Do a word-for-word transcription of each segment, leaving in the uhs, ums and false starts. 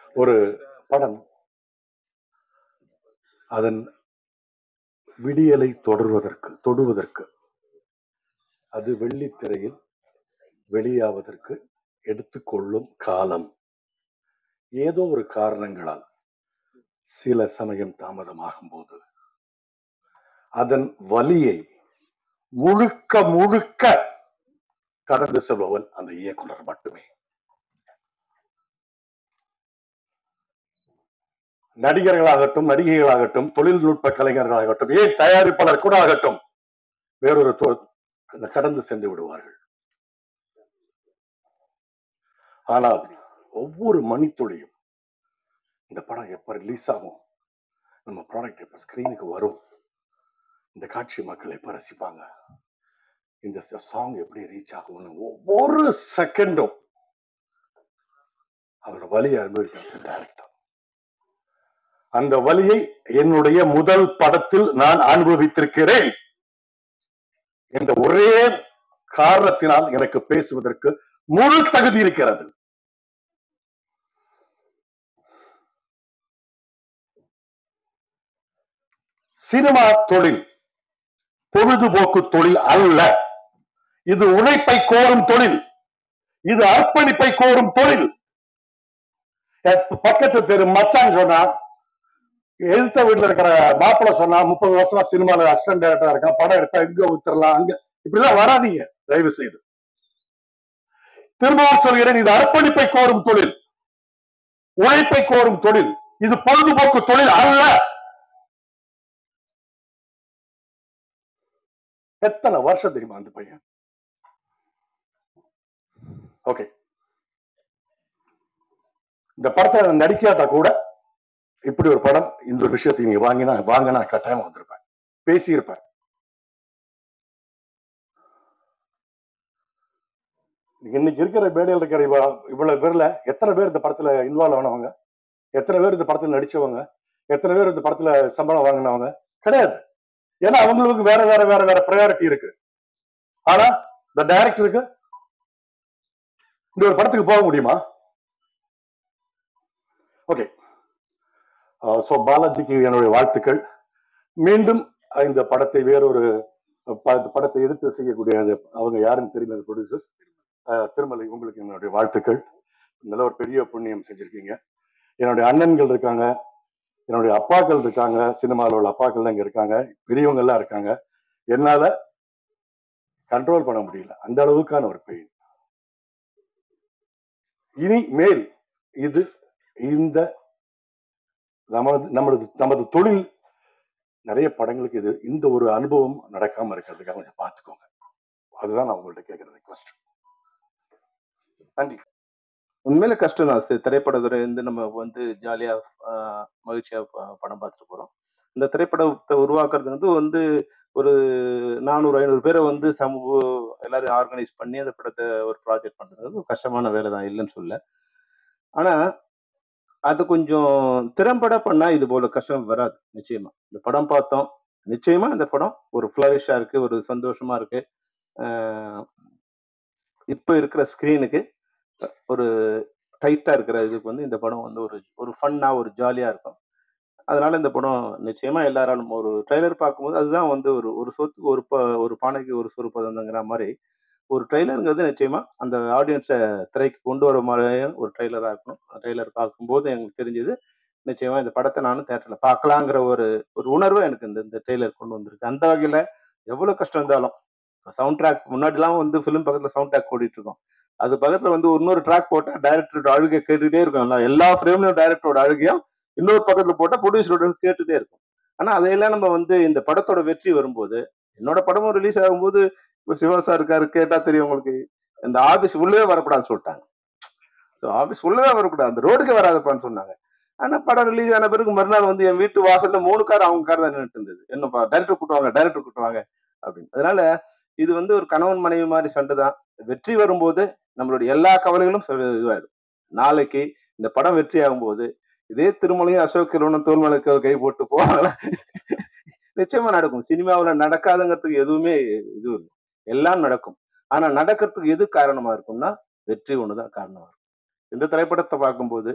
ஒரு படம் அதன் விடியலை தொடர்வதற்கு தொடுவதற்கு அது வெள்ளித்திரையில் வெளியாவதற்கு எடுத்துக்கொள்ளும் காலம் ஏதோ ஒரு காரணங்களால் சில சமயம் தாமதமாகும் போது அதன் வலியை முழுக்க முழுக்க கடந்து செல்பவன் அந்த இயக்குனர் மட்டுமே. நடிகர்களாகட்டும், நடிகைகளாகட்டும், தொழில்நுட்ப கலைஞர்களாகட்டும், ஏன் தயாரிப்பாளர் கூட ஆகட்டும், வேறொரு கடந்து சென்று விடுவார்கள். ஆனால் ஒவ்வொரு மணித்துளியும் இந்த படம் எப்ப ரிலீஸ் ஆகும், நம்ம ப்ராடக்ட் எப்ப ஸ்கிரீனுக்கு வரும், இந்த காட்சி மக்கள் எப்ப ரசிப்பாங்க, இந்த சாங் எப்படி ரீச் ஆகும்னு ஒவ்வொரு செகண்டும் அவரோட வலியை அனுபவிக்கிறது டைரக்டர். அந்த வலியை என்னுடைய முதல் படத்தில் நான் அனுபவித்திருக்கிறேன் என்ற ஒரே காரணத்தினால் எனக்கு பேசுவதற்கு முழு தகுதி இருக்கிறது. சினிமா தொழில் பொழுதுபோக்கு தொழில் அல்ல. இது உழைப்பை கோரும் தொழில். இது அர்ப்பணிப்பை கோரும் தொழில். பக்கத்து தெரு மச்சான் சொன்னா, எழுத்த வீட்டுல இருக்கிற மாப்பிள்ள சொன்னா, முப்பது வருஷமா சினிமால அசிஸ்டன்ட் டைரக்டரா இருக்கா, படம் எடுத்தா இங்க வித்துறலாம், அங்க இப்படிலாம் வராதீங்க தயவு செய்து. திரும்பவும் சொல்கிறேன், இது அர்ப்பணிப்பை கோரும் தொழில், உழைப்பை கோரும் தொழில். இது பொழுதுபோக்கு தொழில் அல்ல. எத்தனை வருஷம் தெரியுமா அந்த பையன்? ஓகே, இந்த படத்தை நடிக்காட்டா கூட இப்படி ஒரு படம், இந்த ஒரு விஷயத்தை நீங்க வாங்கினா வாங்கினா கட்டாயமா வந்திருப்பேன், பேசியிருப்பேன். இன்னைக்கு இருக்கிற மேடையில் இருக்கிற இவ்வளவு பேர்ல எத்தனை பேர் இந்த படத்துல இன்வால்வ் ஆனவங்க, எத்தனை பேர் இந்த படத்துல நடிச்சவங்க, எத்தனை பேர் இந்த படத்துல சம்பளம் வாங்கினவங்க? கிடையாது. ஏன்னா அவங்களுக்கு வேற வேற வேற வேற ப்ரையாரிட்டி இருக்கு. ஆனா இந்த டைரக்டருக்கு இந்த ஒரு படத்துக்கு போக முடியுமா? ஓகே, சோ பாலாஜிக்கு என்னுடைய வாழ்த்துக்கள். மீண்டும் இந்த படத்தை வேறொரு படத்தை எடுத்து செய்யக்கூடிய அவங்க யாருன்னு தெரியல, ப்ரொடியூசர்ஸ். திருமலை, உங்களுக்கு என்னுடைய வாழ்த்துக்கள். நல்ல ஒரு பெரிய புண்ணியம் செஞ்சிருக்கீங்க. என்னுடைய அண்ணன்கள் இருக்காங்க, என்னுடைய அப்பாக்கள் இருக்காங்க, சினிமாவில் உள்ள அப்பாக்கள் இங்க இருக்காங்க, பெரியவங்க எல்லாம் இருக்காங்க. என்னால கண்ட்ரோல் பண்ண முடியல, அந்த அளவுக்கான ஒரு பெயின். இனி மேல் இது இந்த நமது நமது நமது தொழில் நிறைய படங்களுக்கு இது இந்த ஒரு அனுபவம் நடக்காம இருக்கிறதுக்காக கொஞ்சம் பார்த்துக்கோங்க. அதுதான் நான் உங்கள்ட்ட கேட்கிற ரிக்வெஸ்ட். நன்றி. உண்மையில கஷ்டம் தான். திரைப்படத்துறை வந்து நம்ம வந்து ஜாலியா மகிழ்ச்சியா படம் பார்த்துட்டு போறோம். இந்த திரைப்படத்தை உருவாக்குறது வந்து வந்து ஒரு நானூறு ஐநூறு பேரை வந்து சமூக எல்லாரும் ஆர்கனைஸ் பண்ணி அந்த படத்தை ஒரு ப்ராஜெக்ட் பண்றது கஷ்டமான வேலை தான், இல்லைன்னு சொல்ல. ஆனா அது கொஞ்சம் திறம்பட பண்ணா இது போல கஷ்டம் வராது. நிச்சயமா இந்த படம் பார்த்தோம், நிச்சயமா இந்த படம் ஒரு ஃபிளரிஷா இருக்கு, ஒரு சந்தோஷமா இருக்கு. இப்ப இருக்கிற ஸ்கிரீனுக்கு ஒரு டைட்டா இருக்கிற இதுக்கு வந்து இந்த படம் வந்து ஒரு ஒரு ஃபன்னா ஒரு ஜாலியா இருக்கும். அதனால இந்த படம் நிச்சயமா எல்லாராலும் ஒரு ட்ரெய்லர் பார்க்கும்போது அதுதான் வந்து ஒரு ஒரு சொத்துக்கு ஒரு ஒரு பானைக்கு ஒரு சொரு பதங்கிற மாதிரி ஒரு ட்ரெய்லருங்கிறது நிச்சயமா அந்த ஆடியன்ஸை திரைக்கு கொண்டு வர மாதிரியும் ஒரு ட்ரெய்லராக இருக்கணும். ட்ரெய்லர் பார்க்கும்போது எனக்கு தெரிஞ்சது நிச்சயமா இந்த படத்தை நானும் தேட்டரில் பார்க்கலாங்கிற ஒரு ஒரு உணர்வு எனக்கு இந்த இந்த ட்ரெய்லர் கொண்டு வந்திருக்கு. அந்த வகையில் எவ்வளோ கஷ்டம் இருந்தாலும் சவுண்ட் ட்ராக் முன்னாடிலாம் வந்து ஃபிலிம் பக்கத்தில் சவுண்ட் ட்ராக் ஓடிட்டு இருக்கோம், அது பக்கத்தில் வந்து இன்னொரு ட்ராக் போட்டால் டைரக்டரோட அழுகை கேட்டுகிட்டே இருக்கும். எல்லா ஃப்ரேம்லையும் டைரக்டரோட அழுகையும் இன்னொரு பக்கத்தில் போட்டால் ப்ரொடியூசரோட கேட்டுகிட்டே இருக்கும். ஆனால் அதையெல்லாம் நம்ம வந்து இந்த படத்தோட வெற்றி வரும்போது, என்னோட படமும் ரிலீஸ் ஆகும்போது இப்போ சிவா சார் இருக்காரு, கேட்டா தெரியும் உங்களுக்கு, இந்த ஆபீஸ் உள்ளவே வரக்கூடாதுன்னு சொல்லிட்டாங்க. ஸோ ஆபீஸ் உள்ளவே வரக்கூடாது, அந்த ரோடுக்கு வராதப்பான்னு சொன்னாங்க. ஆனா படம் ரிலீஸ் ஆன பிறகு மறுநாள் வந்து என் வீட்டு வாசல்ல மூணு கார் அவங்க கார் தான் நின்றுட்டு இருந்தது. என்னப்பா டைரக்டர் கூட்டுவாங்க டைரக்டர் கூட்டுவாங்க அப்படின்னு. அதனால இது வந்து ஒரு கணவன் மனைவி மாதிரி சண்டை தான். வெற்றி வரும்போது நம்மளுடைய எல்லா கவலைகளும் இதுவாயிடும். நாளைக்கு இந்த படம் வெற்றி ஆகும்போது இதே திருமலையும் அசோக் கிரவனும் தோல்மலைக்கு கை போட்டு போவாங்க, நிச்சயமா நடக்கும். சினிமாவில் நடக்காதுங்கிறதுக்கு எதுவுமே இது இல்லை, எல்லாம் நடக்கும். ஆனா நடக்கிறதுக்கு எது காரணமா இருக்கும்னா வெற்றி ஒண்ணுதான் காரணமா இருக்கும். இந்த திரைப்படத்தை பார்க்கும்போது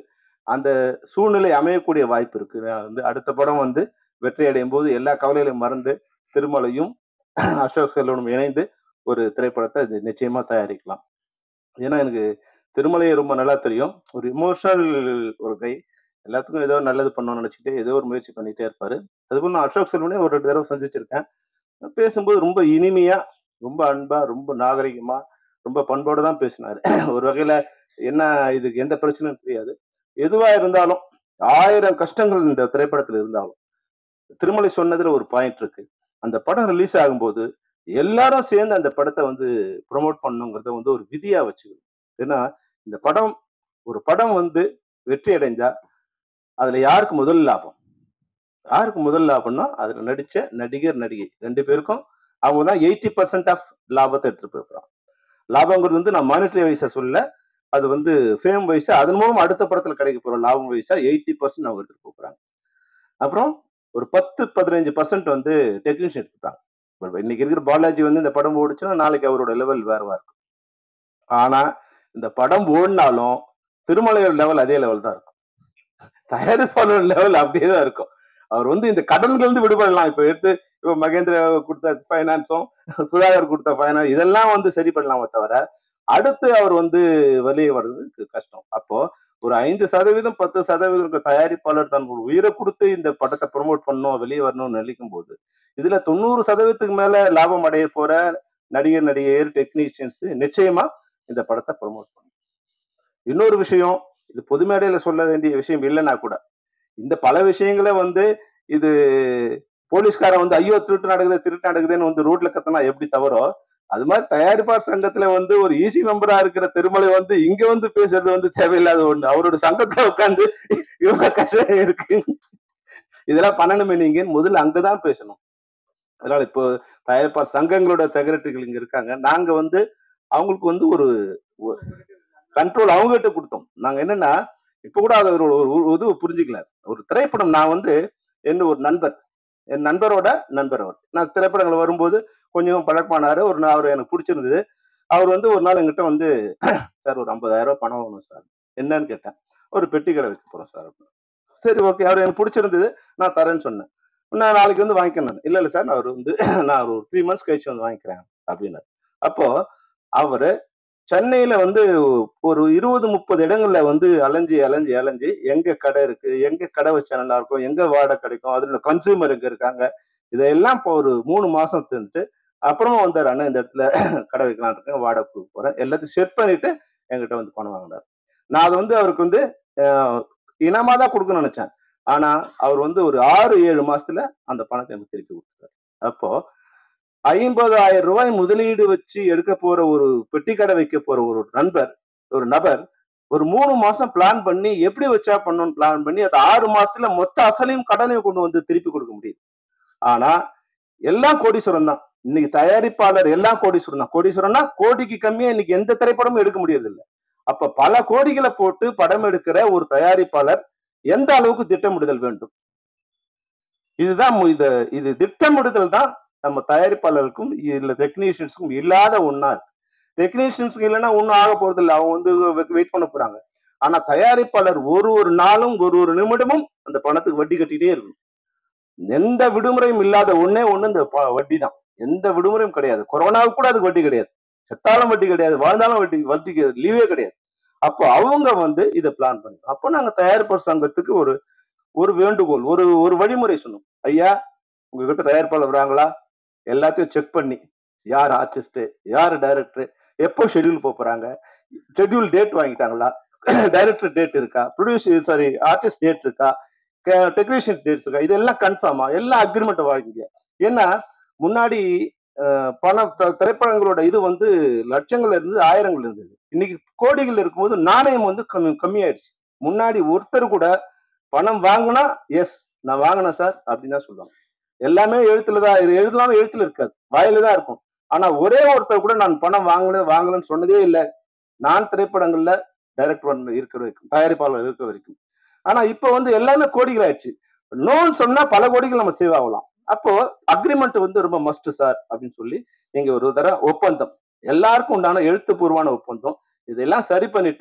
அந்த சூழ்நிலை அமையக்கூடிய வாய்ப்பு இருக்கு. வந்து அடுத்த படம் வந்து வெற்றி அடையும் போது எல்லா கவலைகளையும் மறந்து திருமலையும் அசோக் செல்வனும் இணைந்து ஒரு திரைப்படத்தை இது நிச்சயமா தயாரிக்கலாம். ஏன்னா எனக்கு திருமலையை ரொம்ப நல்லா தெரியும். ஒரு இமோஷனல் ஒரு கை, எல்லாத்துக்கும் ஏதோ நல்லது பண்ணணும்னு நினைச்சிட்டு ஏதோ ஒரு முயற்சி பண்ணிட்டே இருப்பாரு. அதுபோல நான் அசோக் செல்வனே ஒரு ரெண்டு தடவை சந்திச்சிருக்கேன். பேசும்போது ரொம்ப இனிமையா, ரொம்ப அன்பா, ரொம்ப நாகரிகமா, ரொம்ப பண்போட தான் பேசினாரு. ஒரு வகையில என்ன இதுக்கு எந்த பிரச்சனையும் தெரியாது. எதுவா இருந்தாலும் ஆயிரம் கஷ்டங்கள் இந்த திரைப்படத்துல இருந்தாலும் திருமலை சொன்னதுல ஒரு பாயிண்ட் இருக்கு. அந்த படம் ரிலீஸ் ஆகும்போது எல்லாரும் சேர்ந்து அந்த படத்தை வந்து ப்ரொமோட் பண்ணணுங்கிறத வந்து ஒரு விதியா வச்சுக்கணும். ஏன்னா இந்த படம் ஒரு படம் வந்து வெற்றி அடைஞ்சா அதுல யாருக்கு முதல் லாபம்? யாருக்கு முதல் லாபம்னா அதுல நடிச்ச நடிகர் நடிகை ரெண்டு பேருக்கும் அவங்க தான் எயிட்டி பர்சன்ட் ஆஃப் லாபத்தை எடுத்துட்டு போயிருக்கிறாங்க. லாபங்கிறது வந்து நான் மானிட்டரி வைஸா சொல்ல, அது வந்து ஃபேம் வைஸா அதன் மூலம் அடுத்த படத்துல கிடைக்க போற லாபம் வைஸா எயிட்டி பர்சன்ட் அவங்க எடுத்துட்டு போறாங்க. அப்புறம் ஒரு பத்து பதினஞ்சு பர்சன்ட் வந்து டெக்னீஷியன் எடுத்துட்டாங்க. இன்னைக்கு இருக்கிற பாலாஜி வந்து இந்த படம் ஓடிச்சுன்னா நாளைக்கு அவரோட லெவல் வேறவா இருக்கும். ஆனா இந்த படம் ஓடினாலும் திருமலையோட லெவல் அதே லெவல் தான் இருக்கும். தயாரிப்பாளர் லெவல் அப்படியே தான் இருக்கும். அவர் வந்து இந்த கடன்கள் இருந்து விடுபடலாம். இப்ப எடுத்து இப்ப மகேந்திர கொடுத்த பைனான்ஸும் சுதாகர் கொடுத்த பைனான்ஸ் இதெல்லாம் வந்து சரி பண்ணலாமே தவிர அடுத்து அவர் வந்து வெளியே வர்றதுக்கு கஷ்டம். அப்போ ஒரு ஐந்து சதவீதம் பத்து சதவீதம் தயாரிப்பாளர் தன் உயிரை கொடுத்து இந்த படத்தை ப்ரொமோட் பண்ணணும் வெளியே வரணும்னு நினைக்கும் போது இதுல தொண்ணூறு சதவீதத்துக்கு மேல லாபம் அடைய போற நடிகர் நடிகர் டெக்னீஷியன்ஸ் நிச்சயமா இந்த படத்தை ப்ரொமோட் பண்ணும். இன்னொரு விஷயம், இது பொது மேடையில சொல்ல வேண்டிய விஷயம் இல்லைன்னா கூட இந்த பல விஷயங்கள வந்து இது போலீஸ்காரன் வந்து ஐயோ திருட்டு நடக்குது திருட்டு நடக்குதுன்னு வந்து ரோட்ல கத்தனா எப்படி தவறோ அது மாதிரி தயாரிப்பாளர் சங்கத்துல வந்து ஒரு ஈசி மெம்பரா இருக்கிற திருமலை வந்து இங்க வந்து பேசுறது வந்து தேவையில்லாத ஒண்ணு. அவரோட சங்கத்துல உட்காந்து இவங்க கஷ்டம் இருக்கு இதெல்லாம் பண்ணணுமே நீங்க முதல்ல அங்கதான் பேசணும். அதனால இப்போ தயாரிப்பாளர் சங்கங்களோட செக்ரட்டரிகள் இங்க இருக்காங்க. நாங்க வந்து அவங்களுக்கு வந்து ஒரு கண்ட்ரோல் அவங்ககிட்ட கொடுத்தோம். நாங்க என்னன்னா இப்ப கூட அதை ஒரு இது புரிஞ்சுக்கல. ஒரு திரைப்படம் நான் வந்து என்ன ஒரு நண்பர் என் நண்பரோட நண்பர் அவர் நான் திரைப்படங்கள் வரும்போது கொஞ்சம் பழக்கமானாரு. ஒரு நாள் அவர் எனக்கு பிடிச்சிருந்தது. அவர் வந்து ஒரு நாள் எங்கிட்ட வந்து சார் ஒரு ஐம்பதாயிரம் ரூபாய் பணம் வேணும் சார். என்னன்னு கேட்டேன். ஒரு பெட்டி கடை வைக்க போறோம் சார். சரி ஓகே, அவர் எனக்கு பிடிச்சிருந்தது, நான் தரேன்னு சொன்னேன். நான் நாளைக்கு வந்து வாங்கிக்கணும். இல்ல இல்ல சார், நான் அவர் வந்து நான் ஒரு த்ரீ மந்த்ஸ் கழிச்சு வந்து வாங்கிக்கிறேன் அப்படின்னு. அப்போ அவரு சென்னையில வந்து ஒரு இருபது முப்பது இடங்கள்ல வந்து அலைஞ்சி அலைஞ்சி அலைஞ்சி எங்க கடை இருக்கு, எங்க கடை வச்சா நல்லா இருக்கும், எங்க வாடகை கிடைக்கும், அதுல கன்சியூமர் எங்க இருக்காங்க, இதெல்லாம் இப்போ ஒரு மூணு மாசம் தின்னுட்டு அப்புறமா வந்தாரு. அண்ணா இந்த இடத்துல கடை வைக்கலாம் இருக்கேன், வாடகை கொடுக்க போறேன், எல்லாத்தையும் செட் பண்ணிட்டு என்கிட்ட வந்து பணம் வாங்கினார். நான் அதை வந்து அவருக்கு வந்து இனமா தான் கொடுக்கணும்னு நினைச்சேன். ஆனா அவர் வந்து ஒரு ஆறு ஏழு மாசத்துல அந்த பணத்தை எனக்கு திருப்பி கொடுத்தாரு. அப்போ ஐம்பதாயிரம் ரூபாய் முதலீடு வச்சு எடுக்க போற ஒரு பெட்டி கடை வைக்க போற ஒரு நண்பர் ஒரு நபர் ஒரு மூணு மாசம் பிளான் பண்ணி எப்படி வச்சா பண்ணணும்னு பிளான் பண்ணி அது ஆறு மாசத்துல மொத்த அசலையும் கடனையும் கொண்டு வந்து திருப்பி கொடுக்க முடியுது. ஆனா எல்லாம் கோடீஸ்வரம் தான். இன்னைக்கு தயாரிப்பாளர் எல்லாம் கோடீஸ்வரம் தான். கோடீஸ்வரம்னா கோடிக்கு கம்மியா இன்னைக்கு எந்த திரைப்படமும் எடுக்க முடியறது இல்லை. அப்ப பல கோடிகளை போட்டு படம் எடுக்கிற ஒரு தயாரிப்பாளர் எந்த அளவுக்கு திட்டமிடுதல் வேண்டும்? இதுதான் இது இது திட்டமிடுதல் தான் நம்ம தயாரிப்பாளருக்கும் இல்ல டெக்னீஷியன்ஸுக்கும் இல்லாத ஒன்னா இருக்கு. டெக்னீஷியன்ஸுக்கு இல்லைன்னா ஒன்னும் ஆக போறது இல்லை, அவங்க வந்து வெயிட் பண்ண போறாங்க. ஆனா தயாரிப்பாளர் ஒரு ஒரு நாளும் ஒரு ஒரு நிமிடமும் அந்த பணத்துக்கு வட்டி கட்டிட்டே இருக்கும். எந்த விடுமுறையும் இல்லாத ஒன்னே ஒண்ணு இந்த வட்டி தான். எந்த விடுமுறையும் கிடையாது. கொரோனாவுக்கு கூட அதுக்கு வட்டி கிடையாது, செத்தாலும் வட்டி கிடையாது, வாழ்ந்தாலும் வட்டி வட்டி லீவே கிடையாது. அப்போ அவங்க வந்து இதை பிளான் பண்ணி அப்போ நாங்க தயாரிப்பாளர் சங்கத்துக்கு ஒரு ஒரு வேண்டுகோள் ஒரு ஒரு வழிமுறை சொன்னோம். ஐயா, உங்ககிட்ட தயாரிப்பாளர் வராங்களா, எல்லாத்தையும் செக் பண்ணி யார் ஆர்டிஸ்ட் யார் டைரக்டர் எப்போ ஷெட்யூல் போறாங்க, ஷெட்யூல் டேட் வாங்கிட்டாங்களா, டைரக்டர் டேட் இருக்கா, ப்ரொடியூசர் சாரி ஆர்டிஸ்ட் டேட் இருக்கா, டெக்னீஷியன் டேட்ஸ் இருக்கா, இதெல்லாம் கன்ஃபார்மா எல்லா அக்ரிமெண்ட் வாங்கிங்க. ஏன்னா முன்னாடி பணம் திரைப்படங்களோட இது வந்து லட்சங்கள்ல இருந்து ஆயிரங்கள் இருந்தது. இன்னைக்கு கோடிகள் இருக்கும்போது நாணயம் வந்து கம்மி கம்மியாயிடுச்சு. முன்னாடி ஒருத்தர் கூட பணம் வாங்கினா எஸ் நான் வாங்கினேன் சார் அப்படின்னு தான் சொல்லுவாங்க. எல்லாமே எழுத்துலதான் எழுதலாம எழுத்துல இருக்காது, வாயில தான் இருக்கும். ஆனா ஒரே ஒருத்தர் கூட நான் பணம் வாங்கினேன் வாங்கலன்னு சொன்னதே இல்லை. நான் திரைப்படங்கள்ல டைரக்டர் இருக்கிற வரைக்கும் தயாரிப்பாளர் இருக்கிற வரைக்கும். ஆனா இப்ப வந்து எல்லாமே கோடிகள் ஆயிடுச்சு. நோன்னு சொன்னா பல கோடிகள் நம்ம சேவ் ஆகலாம். அப்போ அக்ரிமெண்ட் வந்து ரொம்ப மஸ்ட் சார் அப்படின்னு சொல்லி நீங்க ஒரு தடவை ஒப்பந்தம் எல்லாருக்கும் உண்டான எழுத்துப்பூர்வமான ஒப்பந்தம் இதெல்லாம் சரி பண்ணிட்டு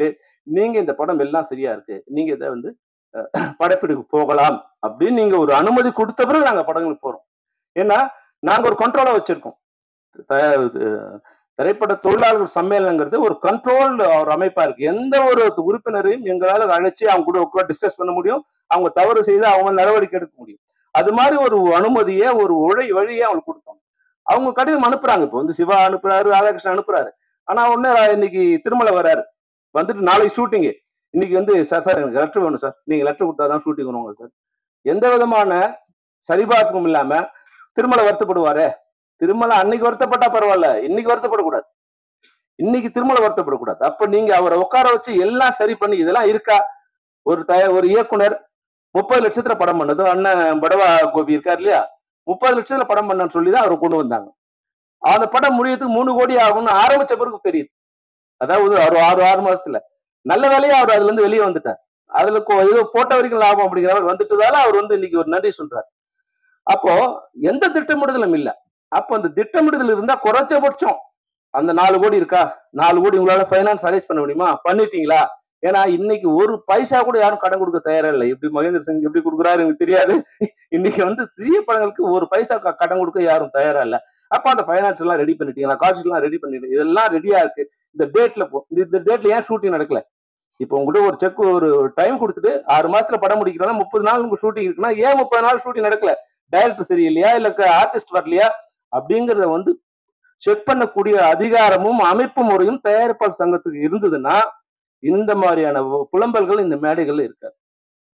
நீங்க இந்த படம் எல்லாம் சரியா இருக்கு, நீங்க இதை வந்து படப்பிடிப்பு போகலாம் அப்படின்னு நீங்க ஒரு அனுமதி கொடுத்த பிறகு நாங்க படங்களுக்கு போறோம். ஏன்னா நாங்க ஒரு கண்ட்ரோலா வச்சிருக்கோம். திரைப்பட தொழிலாளர்கள் சம்மேளனங்கிறது ஒரு கண்ட்ரோல் ஒரு அமைப்பா இருக்கு. எந்த ஒரு உறுப்பினரையும் எங்களால அழைச்சி அவங்க கூட உட்கார டிஸ்கஸ் பண்ண முடியும். அவங்க தவறு செய்து அவங்க நடவடிக்கை எடுக்க முடியும். அது மாதிரி ஒரு அனுமதியை ஒரு உழை வழியை அவங்களுக்கு கொடுத்தோம். அவங்க கடிதம் அனுப்புறாங்க. இப்போ வந்து சிவா அனுப்புறாரு, ராதாகிருஷ்ணன் அனுப்புறாரு. ஆனா ஒண்ணு இன்னைக்கு திருமலை வர்றாரு, வந்துட்டு நாளைக்கு ஷூட்டிங்கு. இன்னைக்கு வந்து சார் சார் எனக்கு லெட்டர் வேணும் சார், நீங்க லெட்டர் கொடுத்தாதான் ஷூட்டிங் வருவாங்க சார். எந்த விதமான சரிபார்ப்பும் இல்லாம திருமலை வருத்தப்படுவாரு. திருமலை அன்னைக்கு வருத்தப்பட்டா பரவாயில்ல, இன்னைக்கு வருத்தப்படக்கூடாது. இன்னைக்கு திருமலை வருத்தப்படக்கூடாது. அப்ப நீங்க அவரை உட்கார வச்சு எல்லாம் சரி பண்ணி இதெல்லாம் இருக்கா? ஒரு தய ஒரு இயக்குனர் முப்பது லட்சத்துல படம் பண்ணது அண்ணன் படவா கோபி இருக்காரு இல்லையா, முப்பது லட்சத்துல படம் பண்ணன்னு சொல்லிதான் அவரை கொண்டு வந்தாங்க. அந்த படம் முடியறதுக்கு மூணு கோடி ஆகும்னு ஆரம்பிச்ச பிறகு தெரியுது. அதாவது ஒரு ஆறு ஆறு மாசத்துல நல்ல வேலையா அவர் அதுல இருந்து வெளியே வந்துட்டார். அதுல ஏதோ போட்ட வரைக்கும் லாபம் அப்படிங்கிற மாதிரி வந்துட்டதால அவர் வந்து இன்னைக்கு ஒரு நன்றி சொல்றாரு. அப்போ எந்த திட்டமிடுதலும் இல்ல. அப்ப அந்த திட்டமிடுதல் இருந்தா குறைஞ்சபட்சம் அந்த நாலு கோடி இருக்கா, நாலு கோடி உங்களால பைனான்ஸ் அரேஞ்ச் பண்ண முடியுமா, பண்ணிட்டீங்களா? ஏன்னா இன்னைக்கு ஒரு பைசா கூட யாரும் கடன் கொடுக்க தயாரா இல்லை. இப்படி மகேந்திர சிங் எப்படி கொடுக்குறாரு எனக்கு தெரியாது. இன்னைக்கு வந்து சிறிய படங்களுக்கு ஒரு பைசா கடன் கொடுக்க யாரும் தயாரா இல்லை. அப்ப அந்த பைனான்ஸ் எல்லாம் ரெடி பண்ணிட்டீங்களா, காசு எல்லாம் ரெடி பண்ணிட்டீங்க, இதெல்லாம் ரெடியா இருக்கு. இந்த டேட்ல போ, இந்த டேட்ல ஏன் ஷூட்டிங் நடக்கல? இப்போ உங்ககிட்ட ஒரு செக் ஒரு டைம் கொடுத்துட்டு ஆறு மாசத்துல படம் முடிக்கிறோம்னா முப்பது நாள் உங்களுக்கு ஷூட்டிங் இருக்குன்னா ஏன் முப்பது நாள் ஷூட்டிங் நடக்கல? டைரக்டர் சரியில்லையா, இல்ல ஆர்டிஸ்ட் வரலையா அப்படிங்கறத வந்து செக் பண்ணக்கூடிய அதிகாரமும் அமைப்பு முறையும் தயாரிப்பாளர் சங்கத்துக்கு இருந்ததுன்னா இந்த மாதிரியான புலம்பல்கள் இந்த மேடைகள்ல இருக்காது.